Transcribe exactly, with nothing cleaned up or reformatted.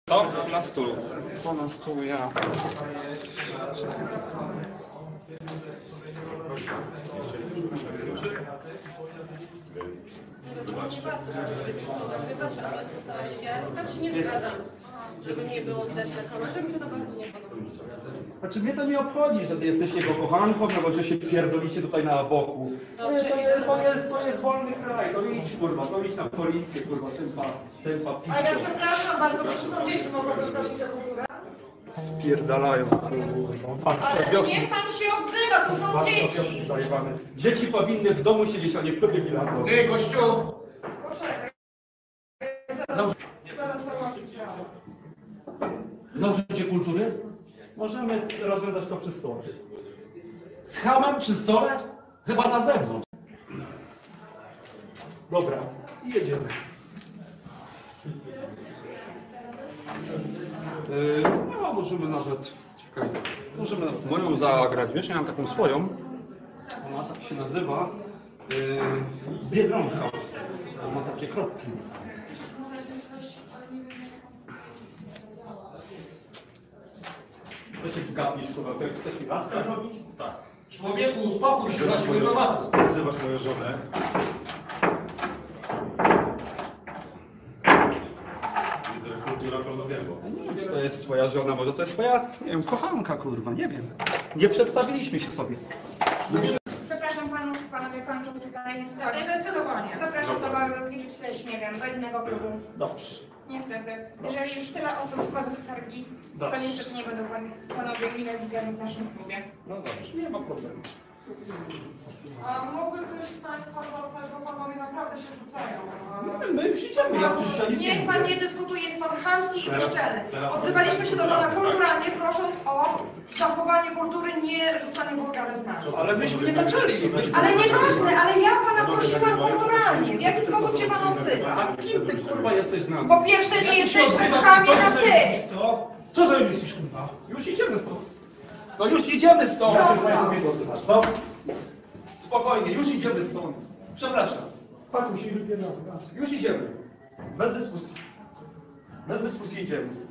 To na stół. To na stół, ja. Ja też się nie zgadzam, żeby nie było widać na kamerze, mi się to bardzo nie podoba. Znaczy mnie to nie obchodzi, że ty jesteś jego kochanką, albo że się pierdolicie tutaj na boku. To jest, to jest, to jest, to jest wolny kraj, to idź kurwa, to idź na policję kurwa, tempa, tempa A ja piszą. przepraszam bardzo, proszę są dzieci, mogą prosić o kulturę? Spierdalają kurwa. Ale niech pan się odzywa, to są dzieci. Dzieci powinny w domu siedzieć, a nie w klubie bilardowej. Ty, gościu! Poczekaj. Zaraz, zaraz załatwię sprawę. Narzucie kultury? Możemy rozwiązać to przy stole. Z hamem przy stole? Chyba na zewnątrz. Dobra, jedziemy. Yy, no, możemy nawet, czekaj, możemy nawet moją zagrać, wiesz, ja mam taką swoją, ona tak się nazywa, yy, Biedronka, ma takie kropki. To się wgapisz, kurwa, to jak chcesz mi laskę robić? Tak. Człowieku, uspokój się, zaś mój prowadzę. Wzywasz moją żonę. Widzę, że kultura pełnowielbo. Ja nie wiem, czy to jest twoja żona, może to jest twoja, nie wiem, kochanka, kurwa, nie wiem. Nie przedstawiliśmy się sobie. Przepraszam panów, panowie kończą tutaj niestety. Tak, zdecydowanie. Zapraszam do baru rozliczyć się śmiewem, do innego klubu. Dobrze. Niestety. Jeżeli już tyle osób składa skargi, to Dobrze. niestety nie będą pan, panowie mile widziani w naszym klubie. No dobrze, nie ma problemu. A mógłby ktoś z Państwa zostać, bo panowie naprawdę się rzucają. My już idziemy, ja przecież ja nic nie Niech pan mówię. nie dyskutuje, jest pan chamski i Teraz- bezczelny. teraz- Odzywaliśmy się do pana tak. kulturalnie, prosząc o zachowanie kultury, nie rzucanie wulgaryzmarzy. Ale myśmy nie zaczęli. Myśmy... Ale nieważne, ale ja pana prosiłam kulturalnie. W jaki sposób się pan odzywa? A kim ty kurwa jesteś z nami? Po pierwsze, nie Jak ty się jesteśmy odzywasz, pchami to na co ty. myślisz, Co? Co za myślisz, kurwa? Już idziemy stąd. No już idziemy stąd. Dobra. No. Spokojnie, już idziemy stąd. Przepraszam. Pakuj się, już idziemy. Bez dyskusji. Bez dyskusji idziemy.